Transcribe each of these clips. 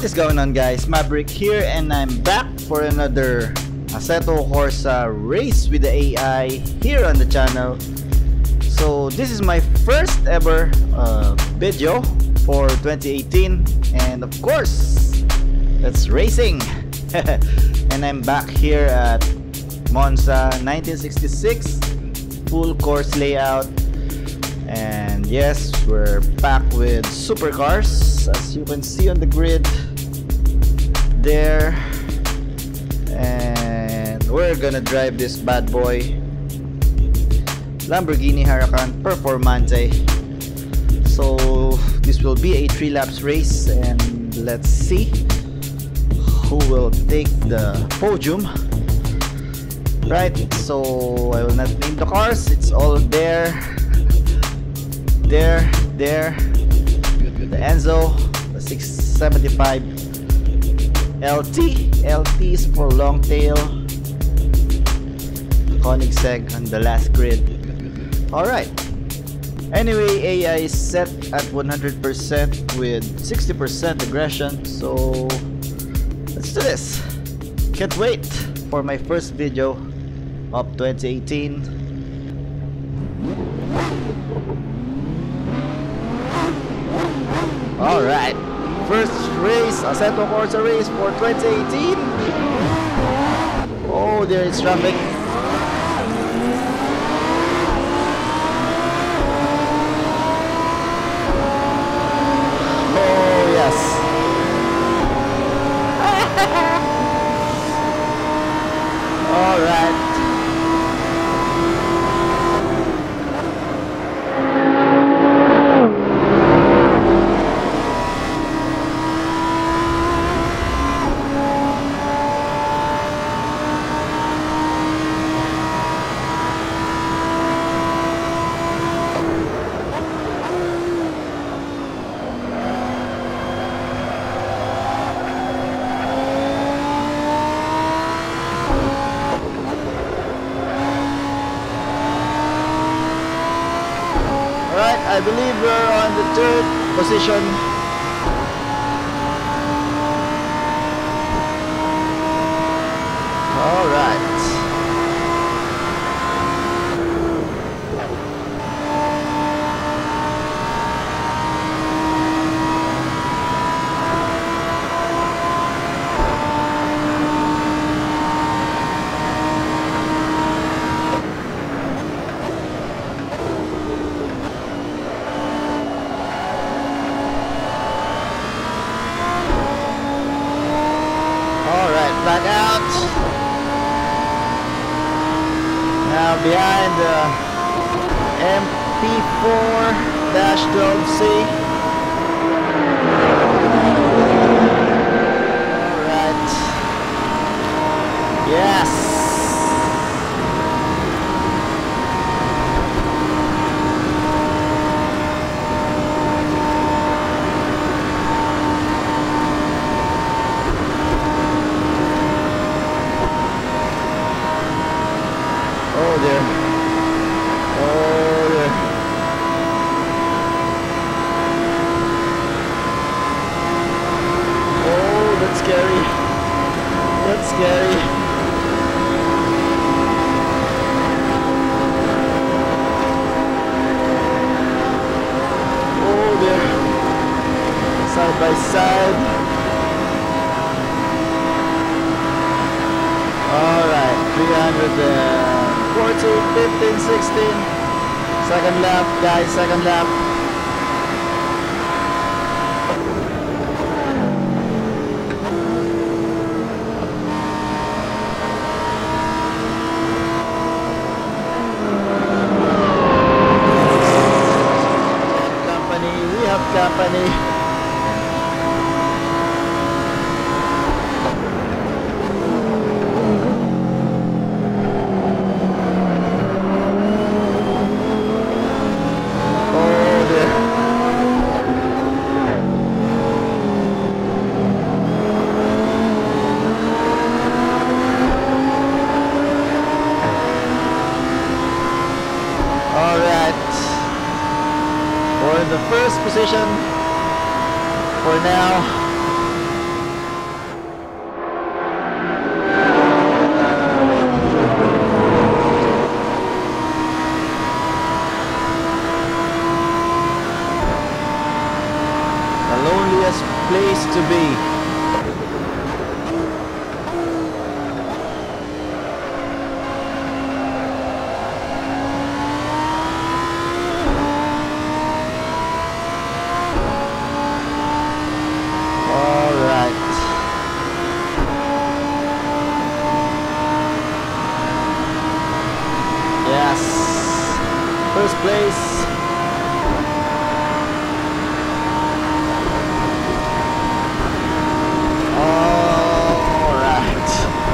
What is going on, guys? Maverick here, and I'm back for another Assetto Corsa race with the AI here on the channel. So this is my first ever video for 2018, and of course that's racing. And I'm back here at Monza 1966, full course layout. And yes, we're packed with supercars, as you can see on the grid there. And we're gonna drive this bad boy, Lamborghini Huracan Performante. So this will be a 3 laps race, and let's see who will take the podium. Right, so I will not name the cars, it's all there. There, the Enzo, the 675 LT is for long tail, Koenigsegg on the last grid. Alright, anyway, AI is set at 100% with 60% aggression, so let's do this. Can't wait for my first video of 2018. Alright, first race, Assetto Corsa race for 2018. Oh, there is traffic. Oh, yes. Alright. I believe we're on the 3rd position. All right. Back out. Now behind the MP4-12C. Alright. Yes. Oh there. Oh there. Oh, that's scary. That's scary. Oh there. Side by side. Alright, 340, 15, 16. Second lap, guys, second lap. We have company. We're in the first position for now. place to be. First place. All right.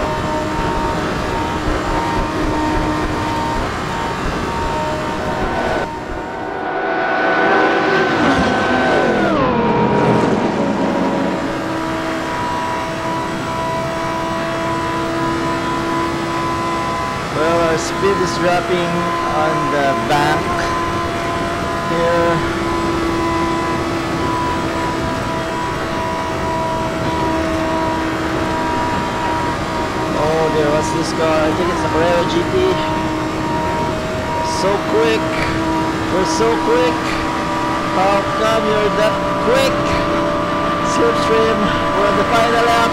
Well, our speed is dropping on the bank here. Oh dear, what's this car? I think it's a Carrera GT. So quick. We're so quick. How come you're that quick? Slipstream. We're on the final lap.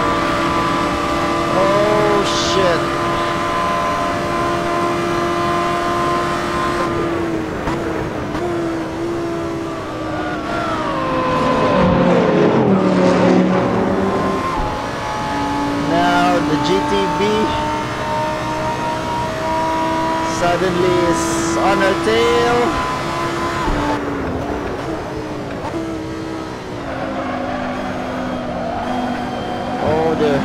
Oh shit. GTB suddenly is on our tail. Oh dear.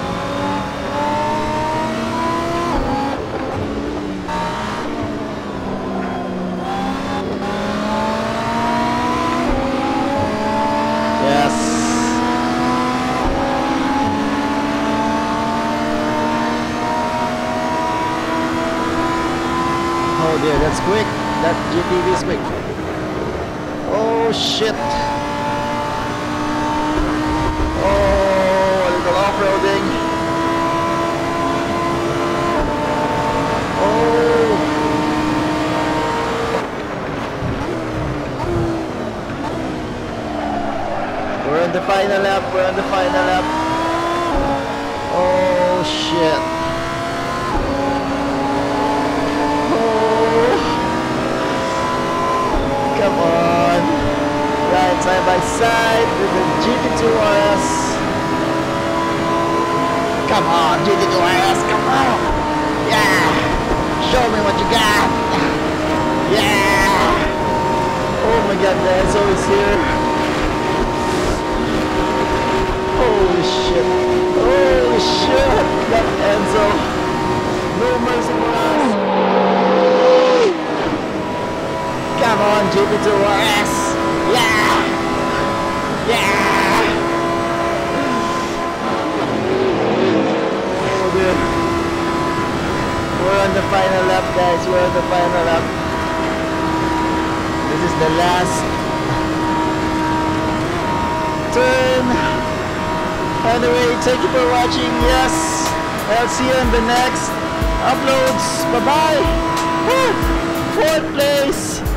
Oh dear, that's quick. That GTV is quick. Oh shit. Oh, a little off-roading. Oh. We're on the final lap. We're on the final lap. Oh shit. Come on, ride side by side with the GT2 RS. Come on, GT2 RS, come on. Yeah, show me what you got. Yeah. Oh my god, the Enzo is here. Holy shit. Holy shit, that Enzo. No mercy for us. Come on, GT2 RS! Yeah! Yeah! Oh dear. We're on the final lap, guys. We're on the final lap. This is the last turn. Anyway, thank you for watching. Yes! I'll see you in the next uploads. Bye-bye! 4th place!